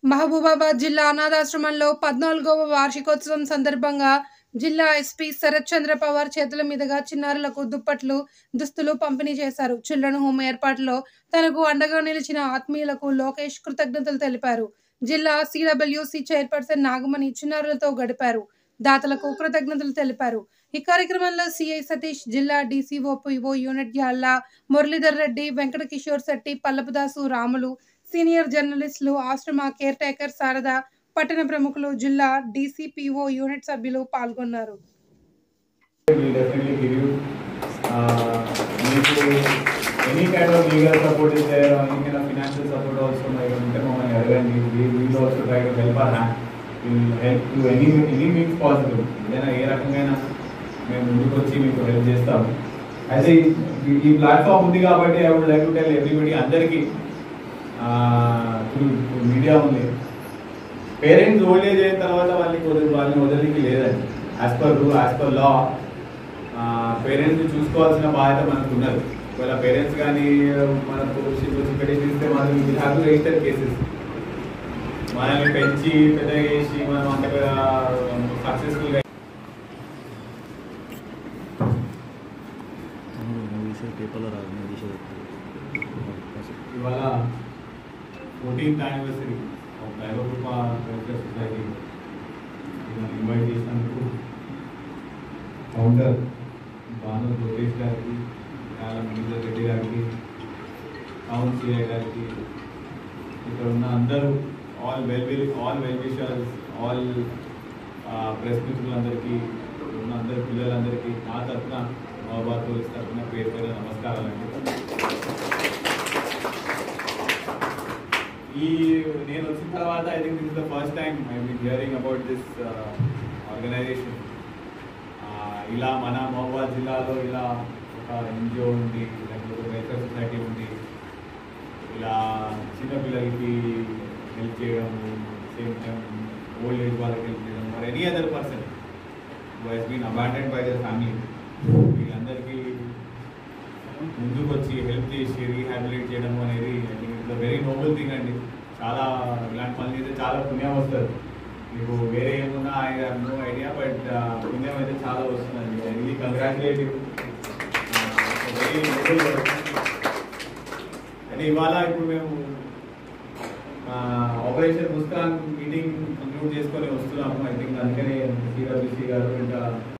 మహబూబాబాద్ జిల్లా అనాథాశ్రమంలో 14వ వార్షికోత్సవం సందర్భంగా జిల్లా ఎస్పీ శరత్ చంద్ర పవార్ చేతుల మీదుగా చిన్నారులకు దుప్పట్లు, దుస్తులు పంపిణీ చేశారు. చిల్డ్రన్ హోమ్ ఏర్పాటులో తనకు అండగా నిలిచిన ఆత్మీయులకు లోకేష్ కృతజ్ఞతలు తెలిపారు. జిల్లా సిడబ్ల్యూసి చైర్పర్సన్ నాగమణి చిన్నారులతో గడిపారు. దాతలకు కృతజ్ఞతలు తెలిపారు. ఈ కార్యక్రమంలో సిఐ సతీష్, జిల్లా DCO PO unit Yalla Muralidhar Reddy, Venkata Kishore Shetty, Pallapudasu Ramulu, senior జర్నలిస్టులు, ఆశ్రమ కేర్ టేకర్ శారద, పట్టణ ప్రముఖులు, జిల్లా డీసీపీఓ యూనిట్ సభ్యులు పాల్గొన్నారు. Any kind of legal support is there, or any kind of financial support also, we will also try to help our hand. We will help to any means possible. Then ఏ రకంగా మేము ముందుకు వచ్చి మీకు help చేస్తాము. అయితే ఈ platform ఉంది కాబట్టి I would like to tell everybody, అందరికీ మీడియా ఉంది, పేరెంట్స్ ఓల్డ్ ఏజ్ అయిన తర్వాత వాళ్ళని వదలడానికి లేదండి. యాజ్ పర్ లా పేరెంట్స్ చూసుకోవాల్సిన బాధ్యత మనకు ఉన్నది. ఒకవేళ పేరెంట్స్ కానీ మనకు పెట్టి ఇస్తే మనం హ్యావ్ టు రిజిస్టర్ కేసెస్. మనల్ని పెంచి పెద్దగా చేసి మనం అంతగా సక్సెస్ఫుల్గా ఇవాళ 14th anniversary of Daivakrupa welfare society invite చేసినందుకు ఫౌండర్ భాను లోకేష్ గారికి, మురళీధర్ రెడ్డి గారికి, టౌన్ సిఐ గారికి, ఇక్కడ ఉన్న అందరూ all well wishers, all press మిత్రులందరికీ, ఉన్న అందరి పిల్లలందరికీ నా తరఫున, మహబూబాబాద్ పోలీస్ తరఫున పేరు పేరు నమస్కారాలండి. నేను వచ్చిన తర్వాత I think this is the first time I been hearing about this organization. ఇలా మన మహబూబాబాద్ జిల్లాలో ఇలా ఒక ఎన్జిఓ ఉంది, లేకపోతే వెల్ఫేర్ సొసైటీ ఉంది, ఇలా చిన్నపిల్లలకి హెల్ప్ చేయడం, సేమ్ టైం ఓల్డ్ ఏజ్ వాళ్ళకి హెల్ప్ చేయడం, for any other person who has been abandoned by their family, వీళ్ళందరికీ ముందుకు వచ్చి హెల్ప్ చేసి రీహాబిలిటేట్ చేయడం అనేది I think it's a very noble thing అండి. చాలా ఇలాంటి పనులు అయితే చాలా పుణ్యం వస్తుంది. మీకు వేరే ఏమున్నా I have no idea, but పుణ్యం అయితే చాలా వస్తుందండి. I really congratulate you. Very noble work. అయితే ఇవాళ ఇప్పుడు మేము ఆపరేషన్ ముస్కాన్ మీటింగ్ కంక్లూడ్ చేసుకొని వస్తున్నాము. ఐ థింక్ అందుకనే సిడబ్ల్యూసి గారు ఇంకా